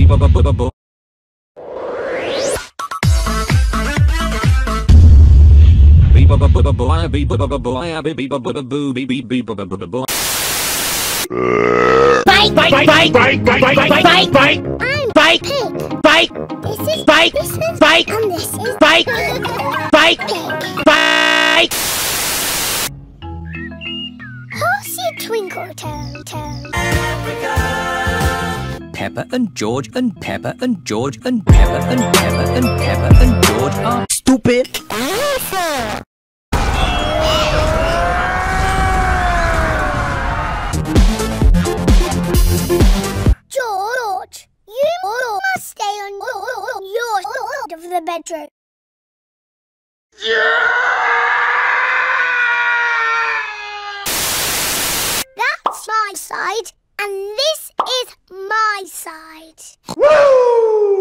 Bike, bike, bike, bike, bike, bike, bike, bike, bike. This is bike, bike, and this is bike, bike, bike. Horsey Twinkle Toes. Peppa and George and Peppa and George and Peppa and Peppa and Peppa and George are stupid. George, you must stay on your side of the bedroom. That's my side, and this is my side. Woo!